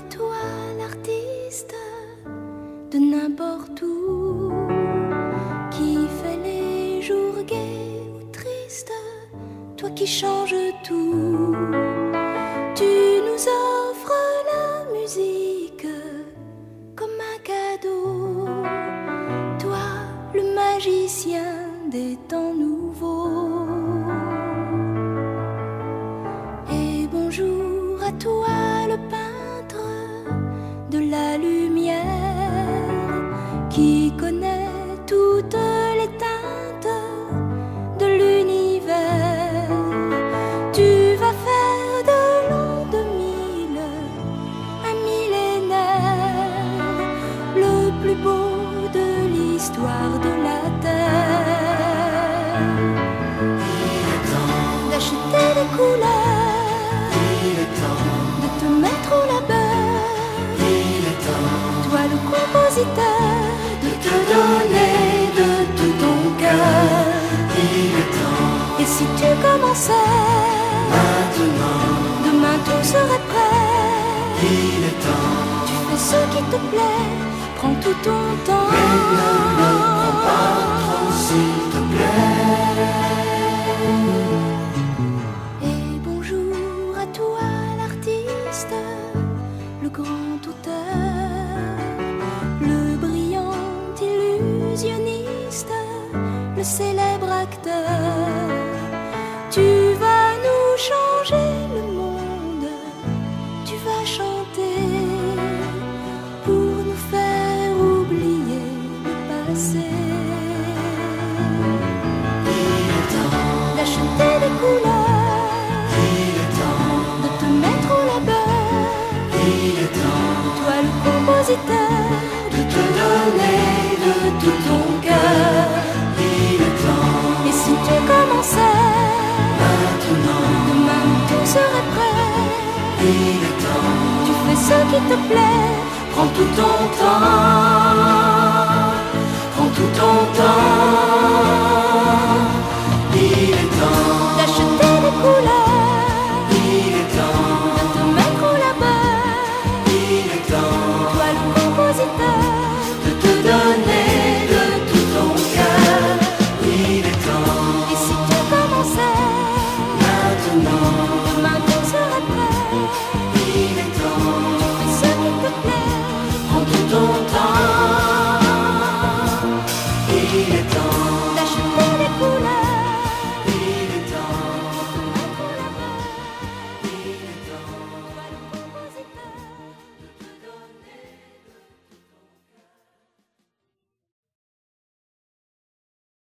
à toi l'artiste de n'importe où, qui fait les jours gais ou tristes, toi qui changes tout. Tu nous offres la musique comme un cadeau, toi le magicien des temps nouveaux. Et bonjour à toi le peintre de la lumière, qui connaît toutes les teintes de l'univers. Tu vas faire de l'an 2000 un millénaire, le plus beau de l'histoire de la terre. Il est temps D'acheter des couleurs, il est temps de te mettre au labeur, il est temps toi le compositeur, de te donner de tout ton cœur. Il est temps et si tu commençais, maintenant, demain tout serait prêt. il est temps, Tu fais ce qui te plaît, prends tout ton temps. mais ne le prends pas trop s'il te plaît. Et bonjour à toi l'artiste, le grand auteur, le brillant illusionniste, le célèbre acteur. Tu vas nous changer le monde, tu vas chanter pour nous faire oublier le passé. Il est temps, D'acheter des couleurs, il est temps, de te mettre au labeur, il est temps toi le compositeur, de te donner de tout ton cœur. Il est temps, et si tu commençais, maintenant, demain tout serait prêt. il est temps, Tu fais ce qui te plaît, prends tout ton temps, prends tout ton temps. Il est temps, d'acheter des couleurs, il est temps, de te mettre au labeur, il est temps toi le compositeur, de te donner de tout ton cœur. Il est temps, et si tu commençais, maintenant, demain tout serait prêt.